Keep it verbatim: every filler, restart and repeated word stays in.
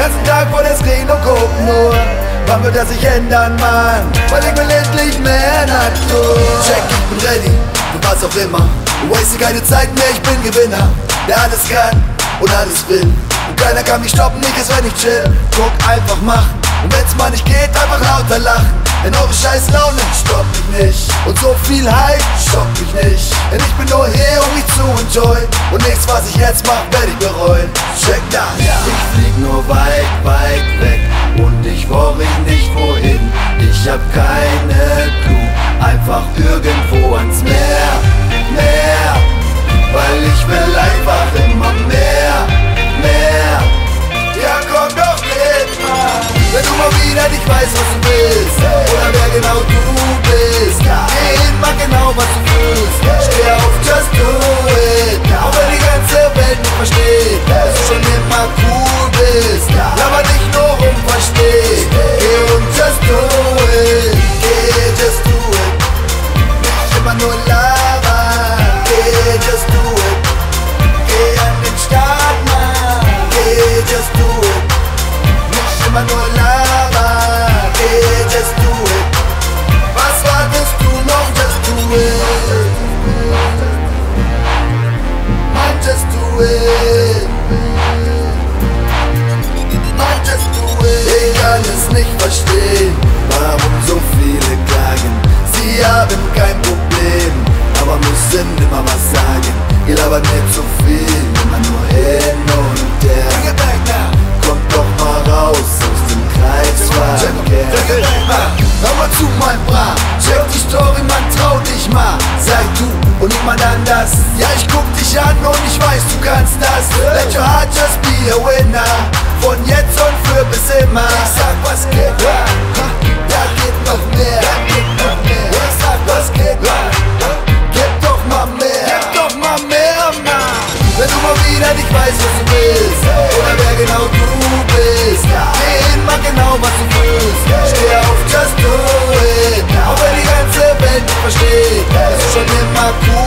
ganzen Tag vor der Screen und guck nur, wann wird das sich ändern, Mann? Weil ich will endlich mehr Natur. Check, ich bin ready, für was auch immer. Du waste keine Zeit mehr, ich bin Gewinner, der alles kann und alles will. Und keiner kann mich stoppen, nicht erst wenn ich chill. Guck, einfach machen, und wenn's mal nicht geht, einfach lauter lachen. Denn eure scheiß Laune stoppt mich nicht, und so viel Hype stoppt mich nicht. Denn ich bin nur hier, um mich zu enjoyen, und nichts, was ich jetzt mach, werd ich bereuen. Check das, ich flieg nur weit, weit weg, und ich worry nicht wohin. Ich hab keine Clue, einfach irgendwo ans Meer, Meer. Weil ich will einfach immer mehr, mehr. Ja komm doch mit, Mann. Wenn du mal wieder nicht weißt, was du willst, oder wer genau du bist, geh hin, mach genau, was du fühlst. Steh auf, just do it. Auch wenn die ganze Welt nicht versteht, dass du schon immer cool bist. Aber nicht nur rum versteht. Geh und just do it. Geh, just do it. Nicht immer nur labern. Geh, just do it. Geh an den Start, Mann. Geh, just do it. Nicht immer nur labern. Geh, just do it. Was wartest du noch? Just do it. Man, just do it. Man, just do it. Ich kann es nicht verstehen, warum so viele klagen. Sie haben kein Problem, aber müssen immer was sagen. Ihr labert mir zu viel, immer nur hin und her. Kommt doch mal raus aus dem Kreisverkehr. Hör mal zu, mein Bra, check die Story, man trau dich mal. Sag du und niemand anders. Ja, ich guck dich an und ich weiß, du kannst das. Let your heart just be a winner. Von jetzt und für bis immer. Ich sag, was geht, da geht noch mehr. Ich sag, was geht, gib doch mal mehr. Gib doch mal mehr, Mann. Wenn du mal wieder nicht weißt, was du willst, oder wer genau du bist, geh hin, mach genau, was du fühlst. Steh auf, just do it. Auch wenn die ganze Welt nicht versteht, dass du schon immer cool